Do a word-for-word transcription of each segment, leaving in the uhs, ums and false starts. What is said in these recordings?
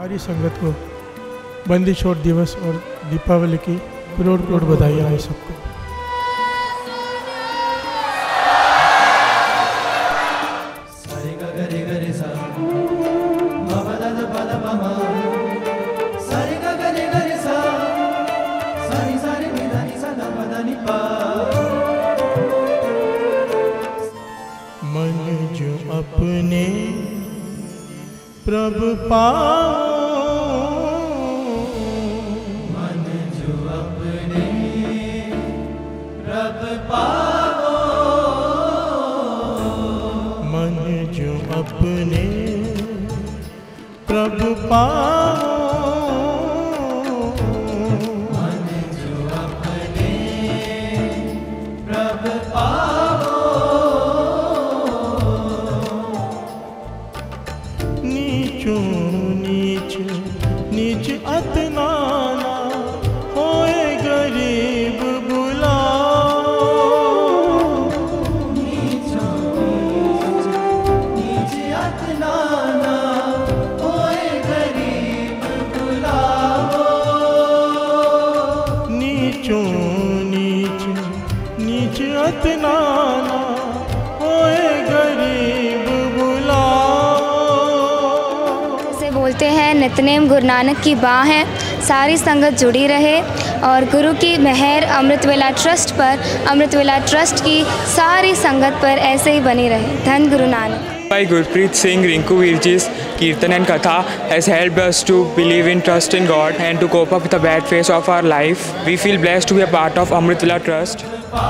सारी संगत को बंदी छोड़ दिवस और दीपावली की करोड़ करोड़ बधाइयाँ हैं सबको। मन जो अपने प्रभु पाओ, मन जो अपने प्रभु पाओ, मन जो अपने प्रभु पाओ, मन जो अपने प्रभु पाओ, नीचो नीच नीच अतनाना होए गरीब बुलाओ, नीचो नीच नीच अतनाना होए गरीब बुलाओ, नीचो नीच नीच अतनाना होए गरीब बुलाओ। से बोलते हैं नितनेम गुरु नानक की बाह है, सारी संगत जुड़ी रहे और गुरु की मेहर अमृतवेला ट्रस्ट पर, अमृतवेला ट्रस्ट की सारी संगत पर ऐसे ही बनी रहे। धन Guru Nanak. By Gurpreet Singh, Rinku Virji's Kirtan and Katha has helped us to believe in trust in God and to cope up with the bad phase of our life. We feel blessed to be a part of Amritvela Trust.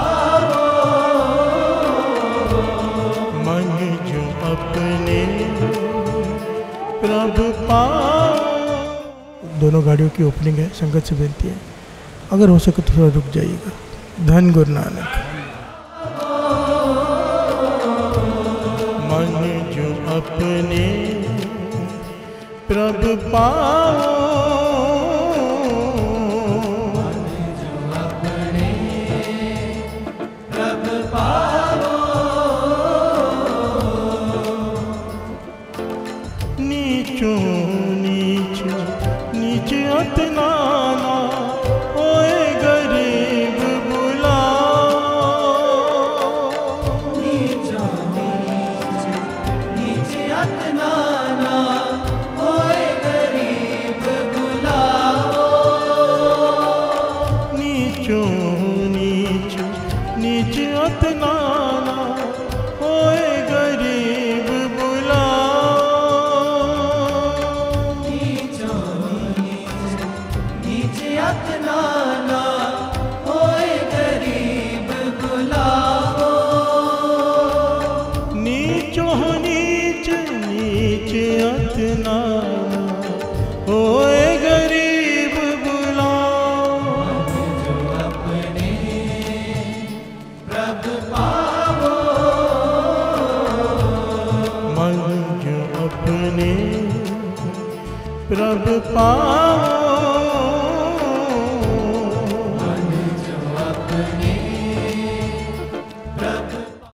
मन जो अपने प्रभु पाओ। दोनों गाड़ियों की opening है, संगत से विनती है अगर हो सके तो थोड़ा रुक जाइएगा। धन गुरु नानक। मन जो अपने प्रभु पाओ, प्रभु पाओ, नीचो नीच नीच अतनाना होए गरीब बुलाओ, नीचो नीच नीच अतनाना होए गरीब बुलाओ, नीचो नीच नीच अतनाना होए गरीब बुलाओ, नीचो नीच नीच अतनाना होए गरीब बुलाओ, नीचो नीच नीच अतनाना होए गरीब बुलाओ, जो अपने प्रभु पाओ, मन जो अपने प्रभु पाओ।